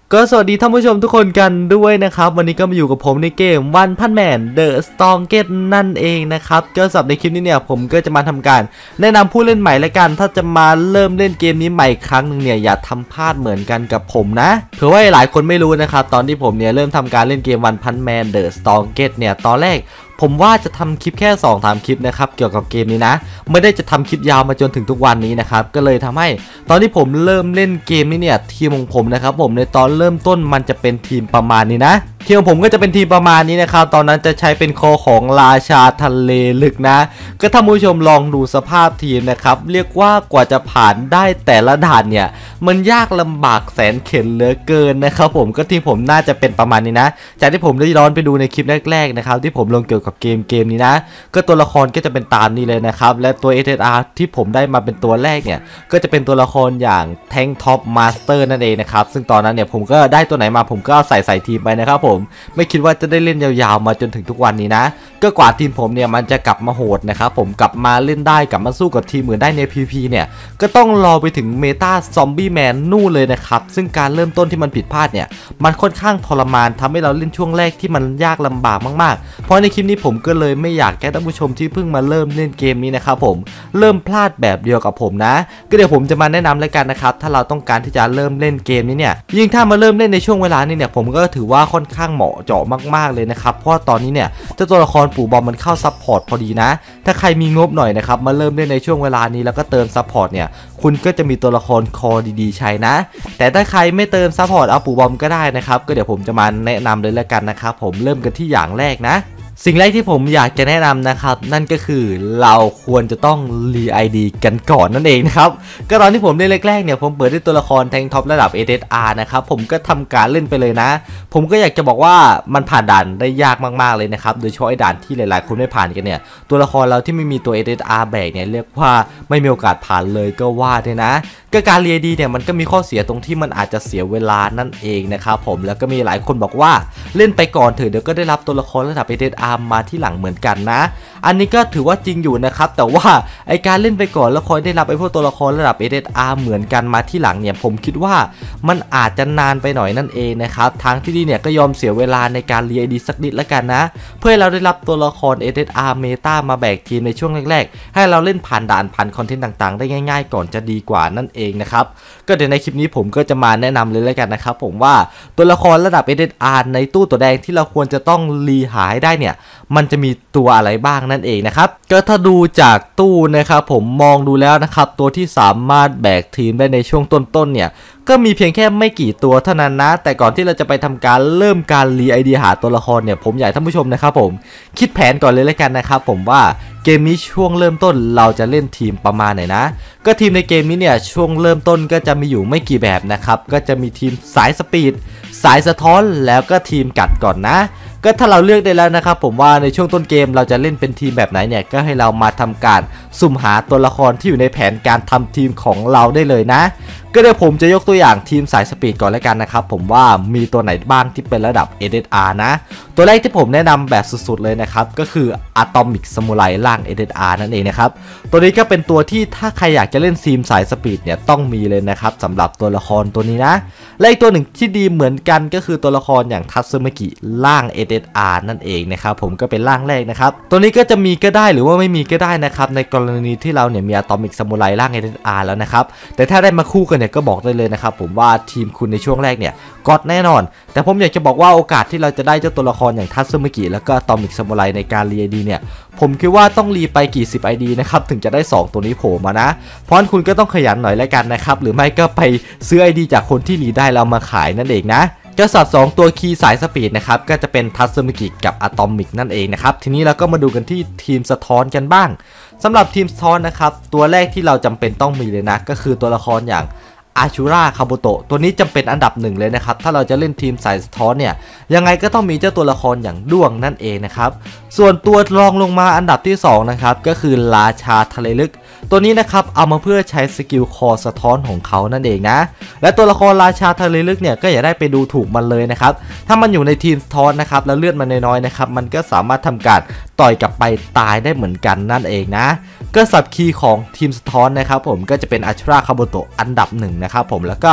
ก็สวัสดีท่านผู้ชมทุกคนกันด้วยนะครับวันนี้ก็มาอยู่กับผมในเกม One Punch Man The Strongest นั่นเองนะครับก็สำหรับในคลิปนี้เนี่ยผมก็จะมาทำการแนะนำผู้เล่นใหม่และกันถ้าจะมาเริ่มเล่นเกมนี้ใหม่ครั้งหนึ่งเนี่ยอย่าทำพลาดเหมือนกันกับผมนะเผื่อว่าหลายคนไม่รู้นะครับตอนที่ผมเนี่ยเริ่มทำการเล่นเกม One Punch Man The Strongest เนี่ยตอนแรกผมว่าจะทำคลิปแค่ 2-3 คลิปนะครับเกี่ยวกับเกมนี้นะไม่ได้จะทำคลิปยาวมาจนถึงทุกวันนี้นะครับก็เลยทำให้ตอนที่ผมเริ่มเล่นเกมนี้เนี่ยทีมของผมนะครับผมในตอนเริ่มต้นมันจะเป็นทีมประมาณนี้นะทีมของผมก็จะเป็นทีมประมาณนี้นะครับตอนนั้นจะใช้เป็นคอของราชาทะเลลึกนะก็ท่านผู้ชมลองดูสภาพทีมนะครับเรียกว่ากว่าจะผ่านได้แต่ละด่านเนี่ยมันยากลำบากแสนเข็ญเหลือเกินนะครับผมก็ทีมผมน่าจะเป็นประมาณนี้นะจากที่ผมได้ย้อนไปดูในคลิปแรกๆนะครับที่ผมลงเกี่ยวกับเกมนี้นะก็ตัวละครก็จะเป็นตามนี้เลยนะครับและตัว SSR ที่ผมได้มาเป็นตัวแรกเนี่ยก็จะเป็นตัวละครอย่างแทงท็อปมาสเตอร์นั่นเองนะครับซึ่งตอนนั้นเนี่ยผมก็ได้ตัวไหนมาผมก็ใส่ทีมไปนะครับผมไม่คิดว่าจะได้เล่นยาวๆมาจนถึงทุกวันนี้นะก็กว่าทีมผมเนี่ยมันจะกลับมาโหดนะครับผมกลับมาเล่นได้กลับมาสู้กับทีมอื่นได้ใน PVP เนี่ยก็ต้องรอไปถึงเมตาซอมบี้แมนนู่นเลยนะครับซึ่งการเริ่มต้นที่มันผิดพลาดเนี่ยมันค่อนข้างทรมานทำให้เราเล่นช่วงแรกที่มันยากลำบากมากๆเพราะในคลิปนี้ผมก็เลยไม่อยากแก้ท่านผู้ชมที่เพิ่งมาเริ่มเล่นเกมนี้นะครับผมเริ่มพลาดแบบเดียวกับผมนะก็เดี๋ยวผมจะมาแนะนำแล้วกันนะครับถ้าเราต้องการที่จะเริ่มเล่นเกมนี้เนี่ยยิ่งถ้ามาเริ่มเล่นในช่วงเวลานี้เนี่ยผมก็ถือว่าค่อนข้างเหมาะเจาะมากๆเลยนะครับเพราะตอนนี้เนี่ยเจ้าตัวละครปู่บอมมันเข้าซัพพอร์ตพอดีนะถ้าใครมีงบหน่อยนะครับมาเริ่มเล่นในช่วงเวลานี้แล้วก็เติมซัพพอร์ตเนี่ยคุณก็จะมีตัวละครคอดีๆใช้นะแต่ถ้าใครไม่เติมซัพพอร์ตเอาปู่บอมก็ได้นะครับก็เดี๋ยวผมจะมาแนะนำเลยแล้วกันนะครับผมเริ่มกันที่อย่างแรกนะสิ่งแรกที่ผมอยากจะแนะนำนะครับนั่นก็คือเราควรจะต้องรี ID กันก่อนนั่นเองนะครับก็ตอนที่ผมเล่นแรกๆเนี่ยผมเปิดด้วยตัวละครแทงท็อประดับ SSR นะครับผมก็ทำการเล่นไปเลยนะผมก็อยากจะบอกว่ามันผ่านด่านได้ยากมากๆเลยนะครับโดยเฉพาะไอ้ด่านที่หลายๆคนไม่ผ่านกันเนี่ยตัวละครเราที่ไม่มีตัว SSR แบกเนี่ยเรียกว่าไม่มีโอกาสผ่านเลยก็ว่าได้นะก็การรี ID เนี่ยมันก็มีข้อเสียตรงที่มันอาจจะเสียเวลานั่นเองนะครับผมแล้วก็มีหลายคนบอกว่าเล่นไปก่อนเถอะเดี๋ยวก็ได้รับตัวละครระดับ SSR มาที่หลังเหมือนกันนะอันนี้ก็ถือว่าจริงอยู่นะครับแต่ว่าไอการเล่นไปก่อนแล้วคอยได้รับไอพวกตัวละครระดับ SSR เหมือนกันมาที่หลังเนี่ยผมคิดว่ามันอาจจะนานไปหน่อยนั่นเองนะครับทางที่ดีเนี่ยก็ยอมเสียเวลาในการรี ID สักนิดแล้วกันนะเพื่อให้เราได้รับตัวละคร SSR เมตามาแบกทีมในช่วงแรกๆให้เราเล่นผ่านด่านผ่านคอนเทนต์ต่างๆได้ง่ายๆก่อนจะดีกว่านั่นเองนะครับก็เดี๋ยวในคลิปนี้ผมก็จะมาแนะนำเลยแล้วกันนะครับผมว่าตัวละครระดับ SSR ในตู้ตัวแดงที่เราควรจะต้องรีหาให้ได้เนี่ยมันจะมีตัวอะไรบ้างนั่นเองนะครับก็ถ้าดูจากตู้นะครับผมมองดูแล้วนะครับตัวที่สามารถแบกทีมได้ในช่วงต้นๆเนี่ยก็มีเพียงแค่ไม่กี่ตัวเท่านั้นนะแต่ก่อนที่เราจะไปทำการเริ่มการรี ID หาตัวละครเนี่ยผมอยากให้ท่านผู้ชมนะครับผมคิดแผนก่อนเลยแล้วกันนะครับผมว่าเกมนี้ช่วงเริ่มต้นเราจะเล่นทีมประมาณไหนนะก็ทีมในเกมนี้เนี่ยช่วงเริ่มต้นก็จะมีอยู่ไม่กี่แบบนะครับก็จะมีทีมสายสปีดสายสะท้อนแล้วก็ทีมกัดก่อนนะก็ถ้าเราเลือกได้แล้วนะครับผมว่าในช่วงต้นเกมเราจะเล่นเป็นทีมแบบไหนเนี่ยก็ให้เรามาทำการสุ่มหาตัวละครที่อยู่ในแผนการทำทีมของเราได้เลยนะก็เดี๋ยวผมจะยกตัวอย่างทีมสายสปีดก่อนแล้วกันนะครับผมว่ามีตัวไหนบ้างที่เป็นระดับ SSR นะตัวแรกที่ผมแนะนำแบบสุดๆเลยนะครับก็คือ Atomic Samurai ล่าง SSR นั่นเองนะครับตัวนี้ก็เป็นตัวที่ถ้าใครอยากจะเล่นทีมสายสปีดเนี่ยต้องมีเลยนะครับสำหรับตัวละครตัวนี้นะและอีกตัวหนึ่งที่ดีเหมือนกันก็คือตัวละครอย่างทัตสึมากิล่าง SSR นั่นเองนะครับผมก็เป็นล่างแรกนะครับตัวนี้ก็จะมีก็ได้หรือว่าไม่มีก็ได้นะครับในกรณีที่เราเนี่ยมี Atomic Samurai ล่าง SSR แล้วนะครับแต่ถ้าได้มาคู่กันก็บอกได้เลยนะครับผมว่าทีมคุณในช่วงแรกเนี่ยก็แน่นอนแต่ผมอยากจะบอกว่าโอกาสที่เราจะได้เจ้าตัวละครอย่างทัตสึมากิแล้วก็อะตอมิกซามูไรในการรี ID เนี่ยผมคิดว่าต้องรีไปกี่สิบ ID นะครับถึงจะได้2ตัวนี้โผล่มานะเพราะฉะนั้นคุณก็ต้องขยันหน่อยแล้วกันนะครับหรือไม่ก็ไปซื้อ ID จากคนที่รีได้แล้วมาขายนั่นเองนะกษัตริย์2ตัวคีย์สายสปีดนะครับก็จะเป็นทัตสึมากิกับอะตอมิกนั่นเองนะครับทีนี้เราก็มาดูกันที่ทีมสะท้อนกันบ้างสำหรับทีมสะท้อนนะครับตัวแรกที่เราจำเป็นต้องมีเลยนะก็คือตัวละครอย่างอาชูราคาบุโตะตัวนี้จำเป็นอันดับหนึ่งเลยนะครับถ้าเราจะเล่นทีมสายสะท้อนเนี่ยยังไงก็ต้องมีเจ้าตัวละครอย่างด้วงนั่นเองนะครับส่วนตัวรองลงมาอันดับที่2นะครับก็คือราชาทะเลลึกตัวนี้นะครับเอามาเพื่อใช้สกิลคอสะท้อนของเขานั่นเองนะและตัวละครราชาทะเลลึกเนี่ยก็อย่าได้ไปดูถูกมันเลยนะครับถ้ามันอยู่ในทีมสะท้อนนะครับแล้วเลือดมันน้อยๆนะครับมันก็สามารถทำการต่อยกลับไปตายได้เหมือนกันนั่นเองนะก็สับคีย์ของทีมสะท้อนนะครับผมก็จะเป็นอาชูราคาบุโตะอันดับ1นะครับผมแล้วก็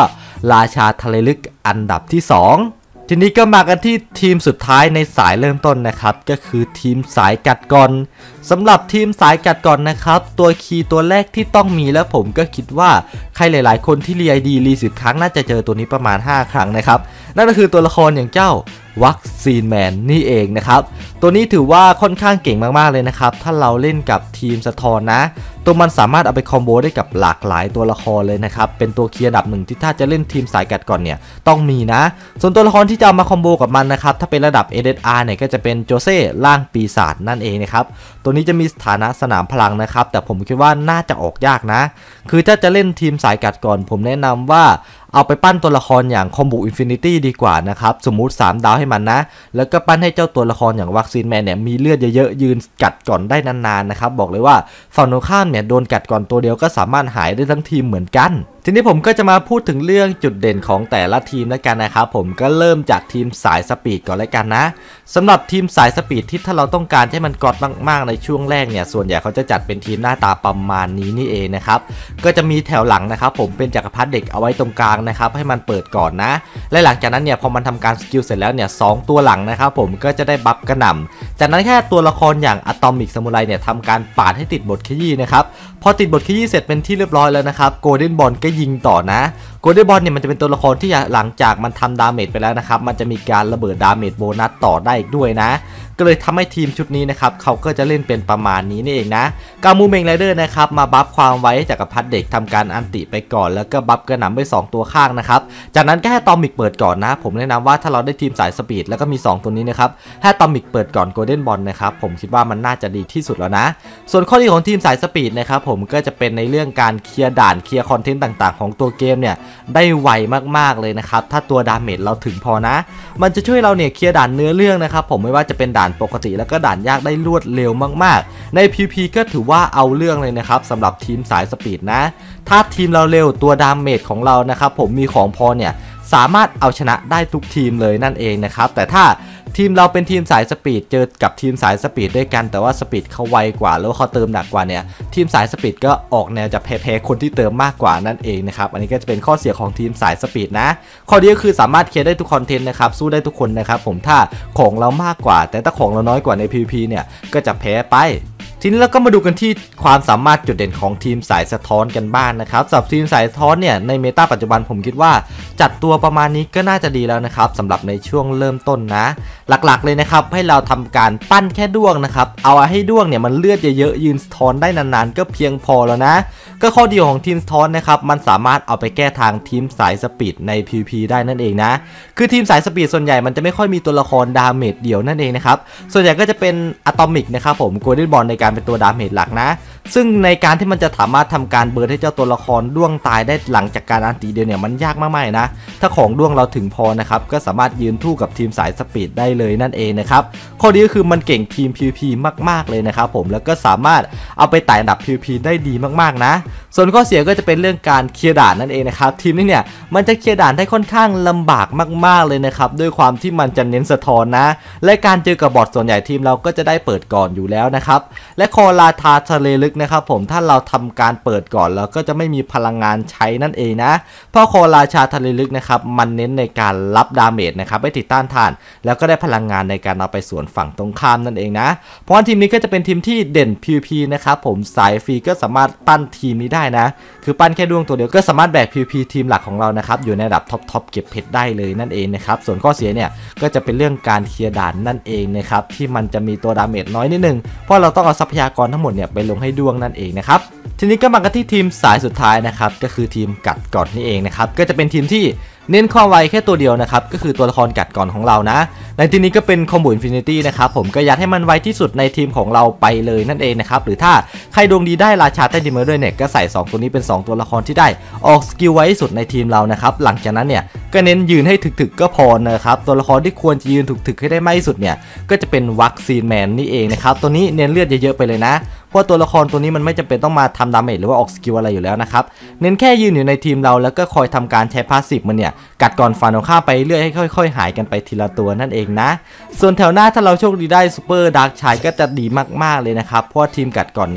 ราชาทะเลลึกอันดับที่2ทีนี้ก็มากันที่ทีมสุดท้ายในสายเริ่มต้นนะครับก็คือทีมสายกัดกร่อนสำหรับทีมสายกัดกร่อนนะครับตัวคีย์ตัวแรกที่ต้องมีแล้วผมก็คิดว่าใครหลายๆคนที่รีไอดีรี10ครั้งน่าจะเจอตัวนี้ประมาณ5ครั้งนะครับนั่นก็คือตัวละครอย่างเจ้าวัคซีนแมนนี่เองนะครับตัวนี้ถือว่าค่อนข้างเก่งมากๆเลยนะครับถ้าเราเล่นกับทีมสะท้อนนะตัวมันสามารถเอาไปคอมโบได้กับหลากหลายตัวละครเลยนะครับเป็นตัวเคียร์อันดับหนึ่งที่ถ้าจะเล่นทีมสายกัดก่อนเนี่ยต้องมีนะส่วนตัวละครที่จะเอามาคอมโบกับมันนะครับถ้าเป็นระดับ SSR เนี่ยก็จะเป็นโจเซ่ร่างปีศาจนั่นเองนะครับตัวนี้จะมีสถานะสนามพลังนะครับแต่ผมคิดว่าน่าจะออกยากนะคือถ้าจะเล่นทีมสายกัดก่อนผมแนะนำว่าเอาไปปั้นตัวละครอย่างคอมโบอินฟินิตี้ดีกว่านะครับสมมุติ3ดาวให้มันนะแล้วก็ปั้นให้เจ้าตัวละครอย่างวัคซีนแมนเนี่ยมีเลือดเยอะๆยืนกัดก่อนได้นานๆนะครับบอกเลยว่าฝั่งตรงข้ามเนี่ยโดนกัดก่อนตัวเดียวก็สามารถหายได้ทั้งทีมเหมือนกันทีนี้ผมก็จะมาพูดถึงเรื่องจุดเด่นของแต่ละทีมแล้วกันนะครับผมก็เริ่มจากทีมสายสปีดก่อนแล้วกันนะสำหรับทีมสายสปีดที่ถ้าเราต้องการให้มันกอดมากๆในช่วงแรกเนี่ยส่วนใหญ่เขาจะจัดเป็นทีมหน้าตาประมาณนี้นี่เองนะครับก็จะมีแถวหลังนะครับผมเป็นจักรพรรดิเด็กเอาไว้ตรงกลางนะครับให้มันเปิดก่อนนะและหลังจากนั้นเนี่ยพอมันทำการสกิลเสร็จแล้วเนี่ย2ตัวหลังนะครับผมก็จะได้บัฟกระหน่ำจากนั้นแค่ตัวละครอย่างอะตอมิกซามูไรเนี่ยทำการปาดให้ติดบทขยี้นะครับพอติดบทขยี้เสร็จเป็นที่เรียบร้อยแล้วนะครับโกลเด้นบอลก็ยิงต่อนะโกลเด้นบอลเนี่ยมันจะเป็นตัวละครที่หลังจากมันทำดาเมจไปแล้วนะครับมันจะมีการระเบิดดาเมจโบนัสต่อได้อีกด้วยนะก็เลยทำให้ทีมชุดนี้นะครับเขาก็จะเล่นเป็นประมาณนี้นี่เองนะกามูเมงไรเดอร์นะครับมาบัฟความไว้จากจักรพรรดิเด็กทำการอันติไปก่อนแล้วก็บัฟกระหน่ำไป2ตัวข้างนะครับจากนั้นก็ให้ตอมิกเปิดก่อนนะผมแนะนำว่าถ้าเราได้ทีมสายสปีดแล้วก็มี2ตัวนี้นะครับให้ตอมิกเปิดก่อนโกลเด้นบอลนะครับผมคิดว่ามันน่าจะดีที่สุดแล้วนะส่วนข้อดีของทีมสายสปีดนะครับผมก็จะเป็นในเรื่องการเคลียร์ด่านเคลียร์คอนเทนต์ต่างๆของตัวเกมเนี่ยได้ไวมากๆเลยนะครับถ้าตัวดาเมจเราถึงพอนะมันจะช่วยเราเนี่ยเคลียร์ด่านเนื้อเรื่องนะครับผมไม่ว่าจะเป็นด่านปกติแล้วก็ด่านยากได้รวดเร็วมากๆใน PVP ก็ถือว่าเอาเรื่องเลยนะครับสำหรับทีมสายสปีดนะถ้าทีมเราเร็วตัวดาเมจของเรานะครับผมมีของพอเนี่ยสามารถเอาชนะได้ทุกทีมเลยนั่นเองนะครับแต่ถ้าทีมเราเป็นทีมสายสปีดเจอกับทีมสายสปีดด้วยกันแต่ว่าสปีดเขาไวกว่าแล้วเขาเติมหนักกว่าเนี่ยทีมสายสปีดก็ออกแนวจะแพ้คนที่เติมมากกว่านั่นเองนะครับอันนี้ก็จะเป็นข้อเสียของทีมสายสปีดนะข้อดีก็คือสามารถเคลียร์ได้ทุกคอนเทนต์นะครับสู้ได้ทุกคนนะครับผมถ้าของเรามากกว่าแต่ถ้าของเราน้อยกว่าใน PVP เนี่ยก็จะแพ้ไปทีนี้เราก็มาดูกันที่ความสามารถจุดเด่นของทีมสายสะท้อนกันบ้างนะครับสำหรับทีมสายสะท้อนเนี่ยในเมตาปัจจุบันผมคิดว่าจัดตัวประมาณนี้ก็น่าจะดีแล้วนะครับสำหรับในช่วงเริ่มต้นนะหลักๆเลยนะครับให้เราทำการปั้นแค่ด้วงนะครับเอาให้ด้วงเนี่ยมันเลือดเยอะๆยืนสะท้อนได้นานๆก็เพียงพอแล้วนะก็ข้อดีของทีมสะท้อนนะครับมันสามารถเอาไปแก้ทางทีมสายสปีดใน PVP ได้นั่นเองนะคือทีมสายสปีดส่วนใหญ่มันจะไม่ค่อยมีตัวละครดาเมจเดียวนั่นเองนะครับส่วนใหญ่ก็จะเป็นอะตอมิกนะครับผมโกลเด้นบอลในการเป็นตัวดาเมจหลักนะซึ่งในการที่มันจะสามารถทำการเบิร์นให้เจ้าตัวละครด้วงตายได้หลังจากการอันติเดียวเนี่ยมันยากมากๆนะถ้าของด้วงเราถึงพอนะครับก็สามารถยืนทู่กับทีมสายสปีดได้เลยนั่นเองนะครับข้อดีก็คือมันเก่งทีม PVP มากๆเลยนะครับผมแล้วก็สามารถเอาไปไต่อันดับ PVP ได้ดีมากๆนะส่วนข้อเสียก็จะเป็นเรื่องการเคลียร์ด่านนั่นเองนะครับทีมนี้เนี่ยมันจะเคลียร์ด่านได้ค่อนข้างลำบากมากๆเลยนะครับด้วยความที่มันจะเน้นสะท้อนนะและการเจอกับบอทส่วนใหญ่ทีมเราก็จะได้เปิดก่อนอยู่แล้วนะครับและคอราธาทะเลลึกนะครับผมถ้าเราทำการเปิดก่อนเราก็จะไม่มีพลังงานใช้นั่นเองนะเพราะคอราชาทะเลลึกนะครับมันเน้นในการรับดาเมจนะครับไม่ติดต้านทานแล้วก็ได้พลังงานในการเอาไปสวนฝั่งตรงข้ามนั่นเองนะเพราะว่าทีมนี้ก็จะเป็นทีมที่เด่น PVP นะครับผมสายฟรีก็สามารถปั้นทีมนี้ได้นะคือปั้นแค่ดวงตัวเดียวก็สามารถแบก PVP ทีมหลักของเรานะครับอยู่ในระดับท็อปเก็บเพชรได้เลยนั่นเองนะครับส่วนข้อเสียเนี่ยก็จะเป็นเรื่องการเคลียร์ด่านนั่นเองนะครับที่มันจะมีตัวดาเมจน้อยนิดนึงเพราะเราต้องเอาทรัพยากรทั้งหมดเนี่ยไปลงให้ดวงนั่นเองนะครับทีนี้ก็มากันที่ทีมสายสุดท้ายนะครับก็คือทีมกัดก่อนนี่เองนะครับก็จะเป็นทีมที่เน้นความไวแค่ตัวเดียวนะครับก็คือตัวละครกัดก่อนของเรานะในทีนี้ก็เป็นคอมโบอินฟินิตี้นะครับผมก็อยากให้มันไวที่สุดในทีมของเราไปเลยนั่นเองนะครับหรือถ้าใครดวงดีได้ราชาใต้ดินมาด้วยเนี่ยก็ใส่2ตัวนี้เป็น2ตัวละครที่ได้ออกสกิลไว้ที่สุดในทีมเรานะครับหลังจากนั้นเนี่ยก็เน้นยืนให้ถึกๆก็พอนะครับตัวละครที่ควรจะยืนถึกๆให้ได้มากที่สุดเนี่ยก็จะเป็นวัคซีนแมนนี่เองนะครับตัวนี้เน้นเลือดเยอะๆไปเลยนะเพราะตัวละครตัวนี้มันไม่จำเป็นต้องมาทำดาเมจหรือว่าออกสกิลอะไรอยู่แล้วนะครับเน้นแค่ยืนอยู่ในทีมเราแล้วก็คอยทำการใช้พาสซีฟมันเนี่ยกัดก่อนฟันของข้าไปเรื่อยให้ค่อยๆหายกันไปทีละตัวนั่นเองนะส่วนแถวหน้าถ้าเราโชคดีได้ซูเปอร์ดาร์กชายก็จะดีมากๆเลยนะครับเพราะทีมกัดก่อนเนี่ย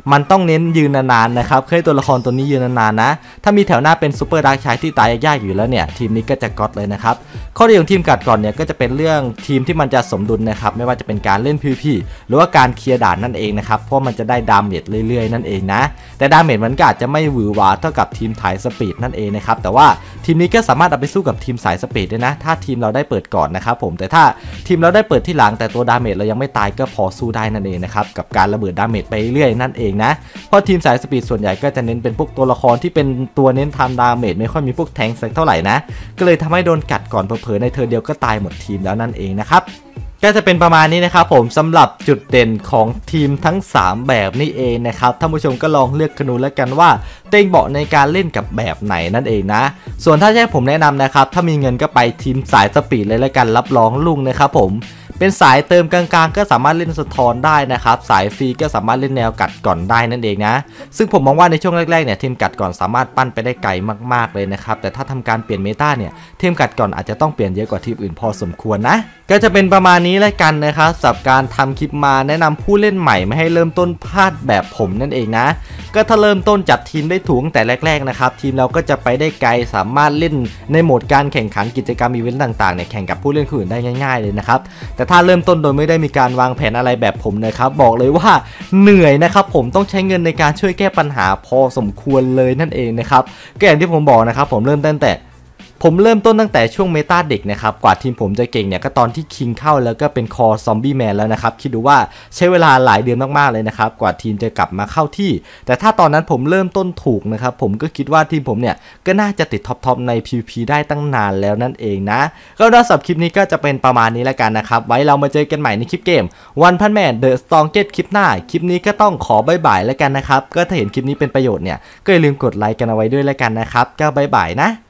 มันต้องเน้นยืนนานๆนะครับให้ตัวละครตัวนี้ยืนนานๆนะถ้ามีแถวหน้าเป็นซูเปอร์ดาร์กชายที่ตายยากอยู่แล้วเนี่ยทีมนี้ก็จะก๊อตเลยนะครับข้อดีของทีมกัดก่อนเนี่ยก็จะเป็นเรื่องทีมที่มันจะสมดุลนะครับไม่ว่าจะเป็นการเล่น PVP หรือว่าการเคลียร์ด่านนั่นเองนะครับเพราะมันจะได้ดาเมจเรื่อยๆนั่นเองนะแต่ดาเมจมันก็อาจจะไม่หวือหวาเท่ากับทีมถ่ายสปีดนั่นเองนะครับแต่ว่าทีมนี้ก็สามารถเอาไปสู้กับทีมสายสปีดได้นะถ้าทีมเราได้เปิดก่อนนะครับผมแต่ถ้าทีมเราได้เปิดที่หลังแต่ตัวดาเมจเรายังไม่ตายก็พอสู้ได้นั่นเองนะครับกับการระเบิดดาเมจไปเรื่อยนั่นเองนะเพราะทีมสายสปีดส่วนใหญ่ก็จะเน้นเป็นพวกตัวละครที่เป็นตัวเน้นทำดาเมจไม่ค่อยมีพวกแทงสักเท่าไหร่นะก็เลยทำให้โดนกัดก่อนเผลอๆในเธอเดียวก็ตายหมดทีมแล้วนั่นเองนะครับก็จะเป็นประมาณนี้นะครับผมสำหรับจุดเด่นของทีมทั้ง3แบบนี่เองนะครับท่านผู้ชมก็ลองเลือกกันดูแล้วกันว่าเต็งเหมาะในการเล่นกับแบบไหนนั่นเองนะส่วนถ้าให้ผมแนะนำนะครับถ้ามีเงินก็ไปทีมสายสปีดเลยแล้วกันรับรองลุ่งนะครับผมเป็นสายเติมกลางๆก็สามารถเล่นสะท้อนได้นะครับสายฟรีก็สามารถเล่นแนวกัดก่อนได้นั่นเองนะซึ่งผมมองว่าในช่วงแรกๆเนี่ยทีมกัดก่อนสามารถปั้นไปได้ไกลมากๆเลยนะครับแต่ถ้าทำการเปลี่ยนเมตาเนี่ยทีมกัดก่อนอาจจะต้องเปลี่ยนเยอะกว่าทีมอื่นพอสมควรนะก็จะเป็นประมาณนี้แล้วกันนะครับสำหรับการทำคลิปมาแนะนำผู้เล่นใหม่ไม่ให้เริ่มต้นพลาดแบบผมนั่นเองนะก็ถ้าเริ่มต้นจัดทีมได้ถูกตั้งแต่แรกๆนะครับทีมเราก็จะไปได้ไกลสามารถเล่นในโหมดการแข่งขันกิจกรรมอีเวนต์ต่างๆเนี่ยแข่งกับผู้เล่นคนอื่นได้ง่ายๆเลยนะครับแต่ถ้าเริ่มต้นโดยไม่ได้มีการวางแผนอะไรแบบผมนะครับบอกเลยว่าเหนื่อยนะครับผมต้องใช้เงินในการช่วยแก้ปัญหาพอสมควรเลยนั่นเองนะครับก็อย่างที่ผมบอกนะครับผมเริ่มต้นตั้งแต่ช่วงเมตาเด็กนะครับกว่าทีมผมจะเก่งเนี่ยก็ตอนที่คิงเข้าแล้วก็เป็นคอซอมบี้แมนแล้วนะครับคิดดูว่าใช้เวลาหลายเดือนมากๆเลยนะครับกว่าทีมจะกลับมาเข้าที่แต่ถ้าตอนนั้นผมเริ่มต้นถูกนะครับผมก็คิดว่าทีมผมเนี่ยก็น่าจะติดท็อปใน PVP ได้ตั้งนานแล้วนั่นเองนะก็สำหรับคลิปนี้ก็จะเป็นประมาณนี้แล้วกันนะครับไว้เรามาเจอกันใหม่ในคลิปเกม One Punch Man The Strongest คลิปหน้าคลิปนี้ก็ต้องขอบ๊ายบายแล้วกันนะครับก็ถ้าเห็นคลิปนี้เป็นประโยชน์เนี่ยก็อย่าลืมกดไลค์กันเอาไว้ด้วยแล้วกันนะครับก็บ๊ายบายนะ